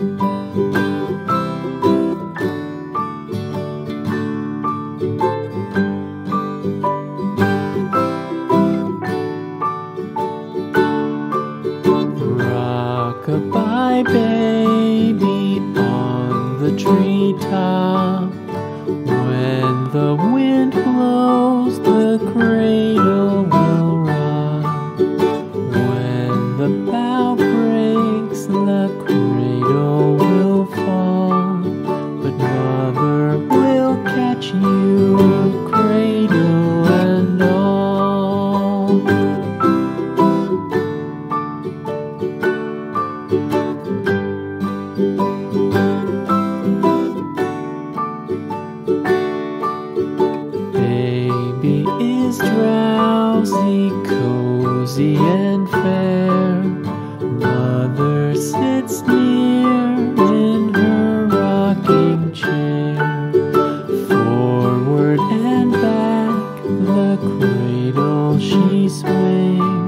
Rock-a-bye, baby, on the treetop. When the wind blows, the cradle will rock. When the bough breaks, the cradle will fall. But mother will catch you, cradle and all. Baby is drowsy, cozy and fair. Mother sits near in her rocking chair. Forward and back, the cradle she swings.